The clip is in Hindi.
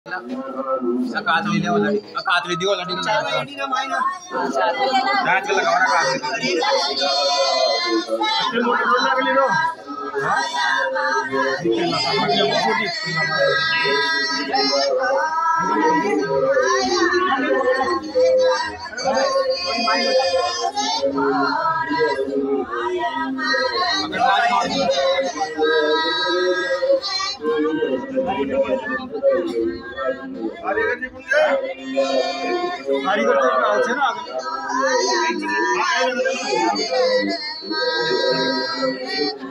कातली ले वाला कातली दी वाला ठीक लगा डांस के लगा वाला कातली अच्छे मोटर रोल लगा ले लो हां ठीक है ना समझ गया छोटी कारीगर तो আছে না আগে